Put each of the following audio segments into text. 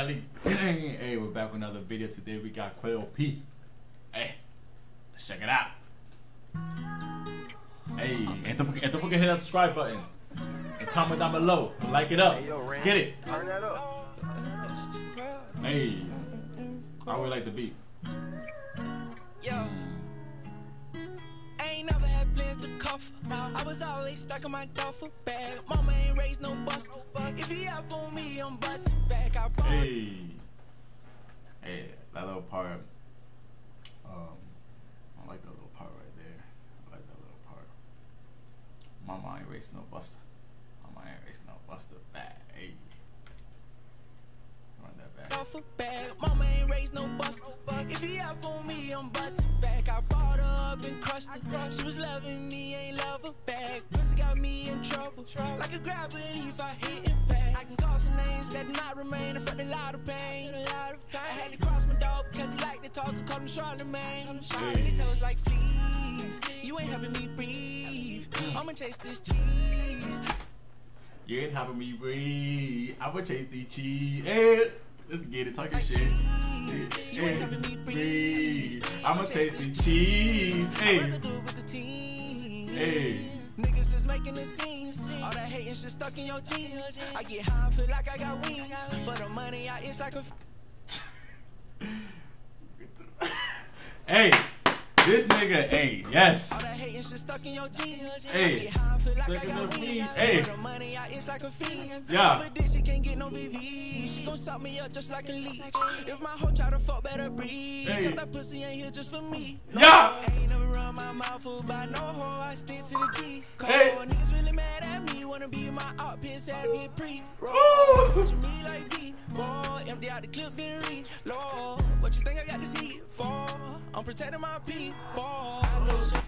everybody. Hey, we're back with another video. Today we got Quail P. Hey, let's check it out. Hey, and don't forget to hit that subscribe button and comment down below. Like it up. Hey, yo, Let's get it. Turn that up. Hey, I really like the beat. Yo, I ain't never had plans to cuff. I was always stuck in my duffel bag. Mama ain't raised no buster. If he up on me, I'm busting back. Hey, that little part. I like that little part right there. I like that little part. Mama ain't raised no buster. Mama ain't raised no buster. Bad. Hey, run that back. Duffel bag. Mama ain't raised no buster. If he up on me, I'm busting back. I brought her up and crushed her. She was loving me, ain't love her back. Pussy got me in trouble. Like a grab relief, I hit it back. I can call some names that do not remain in front of a lot of pain. I had to cross my dog because he liked to talk and call him Charlemagne. These hoes like fleas. You ain't helping me breathe. I'ma chase this cheese. You ain't helping me breathe. I'ma chase the cheese. Hey, let's get it. Talking shit. You ain't helping me breathe. I'ma taste the cheese. Hey, hey. Niggas just making a scene. All that hating shit stuck in your jeans. I get high, I feel like I got wings. For the money, I itch like a. Hey, this nigga, hey, yes. All that hating shit stuck in your jeans. Hey, I get high, I feel like I stuck in got the wings. jeans. Hey. For the money, I itch like a fiend. Yeah. But this she can't get no VV. She gon' suck me up just like a leech. If my hoe try to fuck, better breathe. Hey. Cause that pussy ain't here just for me. Yeah. I ain't never run my mouth full by no hoe. I stick to the G. Hey. Niggas really mad at me. Wanna be my op, piss ass get pre. Roll. Ooh. Pushing me like D. Boy, empty out the clip, then read. Lord, what you think I got this heat for? I'm protecting my people. I know shit.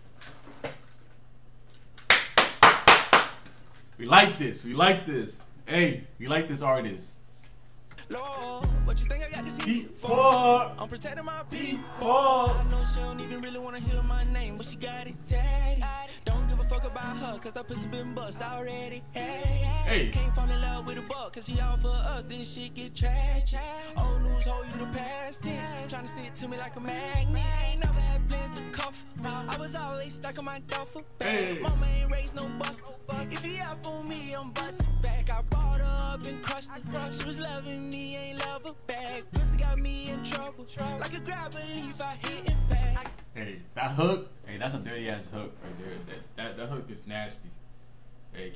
We like this. We like this. Hey, we like this artist. Lord, what you think I got this heat for? For I'm protecting my people. for. I know she don't even really wanna hear my name, but she got it daddy. Don't give a fuck about her, cause that pussy been bust already. Hey. Can't fall in love with a buck, cause she all for us, then shit get tragic. Old news hold you the past tense, tryna stick to me like a magnet. I ain't never had plans to cuff. I was always stuck in my duffel bag. Hey. Mama ain't raised no buster. If he up on me, I'm busting back. I brought her up and crushed her. She was loving me, ain't love her back. Pussy got me in trouble. Like a grab relief, I hit it back. Hey, that hook. Hey, that's a dirty ass hook right there. That hook is nasty. Hey,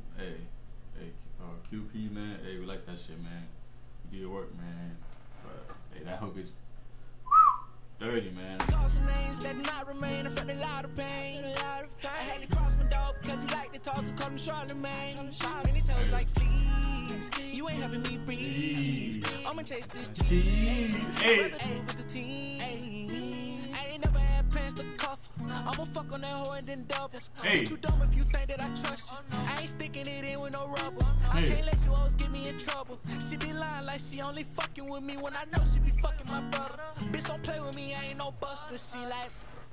QP man. Hey, we like that shit, man. You do your work, man. But hey, that hook is dirty, man. Call some names that do not remain in front of a lot of pain. I had to cross my dog because he liked to talk and call him Charlemagne. These hoes like fleas. You ain't helping me breathe. I'ma chase this cheese. Hey. I'd rather do with the team. I ain't never had plans to cuff. I'ma fuck on that hoe and then double. Hey. But you dumb if you think that I trust you. I ain't sticking it in with no rubber. I Hey. can't let you always get me in trouble. She be lying like she only fucking with me when I know she be fucking my brother. Bitch, don't play with me, I ain't no buster. She like.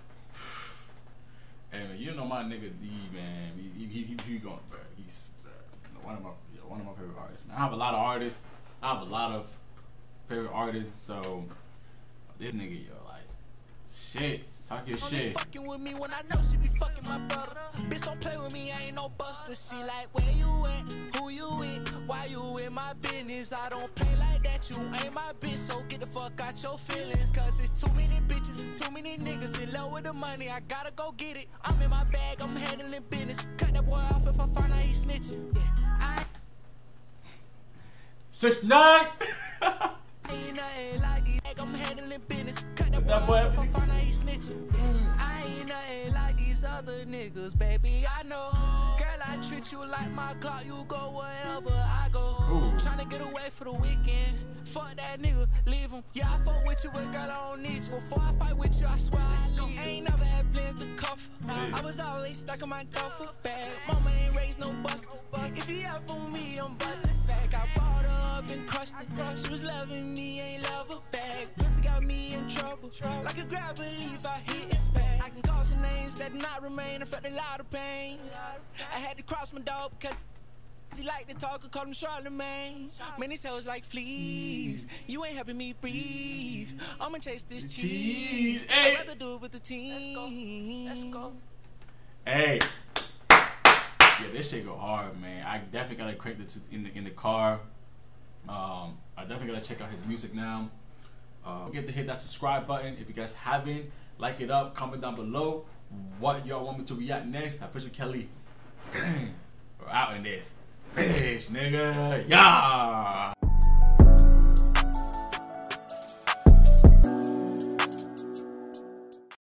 Hey man, you know my nigga D, man. He going, bro. He's one of my favorite artists, man. I have a lot of artists. I have a lot of favorite artists. So this nigga, yo, like, shit. Talk your Only shit. fucking with me when I know she be fucking my brother. Bitch, don't play with me, I ain't no buster. She like, where you at? Who you with? Why you in my business? I don't play like that, you ain't my bitch. So get the fuck out your feelings. Cause it's too many bitches and too many niggas in love with the money. I gotta go get it. I'm in my bag, I'm handling business. Cut that boy off if I find out he snitching. Yeah, 6ix9ine. ain't nothing like these. I'm handling business. Cut that That boy boy off if I find out he snitching. I ain't nothing like these other niggas, baby. I know. Girl, I treat you like my Glock. You go wherever I go. Ooh. Tryna get away for the weekend. Fuck that nigga, leave him. Yeah, I fuck with you, but girl, I don't need you. Before I fight with you, I swear I leave you. I ain't never had plans to cuff. I was always stuck in my duffel bag. Mama ain't raised no buster. If he up on me, I'm busting back. I brought her up and crushed her. She was loving me, ain't love her back. Pussy got me in trouble. Like a grab relief, I hit it back. I can call some names that do not remain in front of a lot of pain. I had to cross my dog because He like to talk, I call him Charlemagne. Man, these hoes like fleas. You ain't helping me breathe. I'ma chase this cheese. Hey. I'd rather do it with the team. Let's go. Hey. Yeah, this shit go hard, man. I definitely gotta crank this in the car. I definitely gotta check out his music now. Don't forget to hit that subscribe button if you guys haven't. Like it up, comment down below what y'all want me to react next. Official Kelly. We're out in this. Bitch, nigga. Yeah.